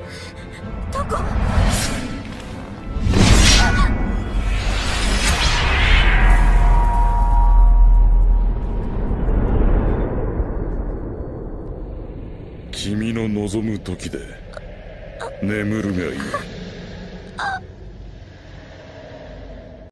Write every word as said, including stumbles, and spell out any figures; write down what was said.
どこ？ 君の望む時で眠るがいい。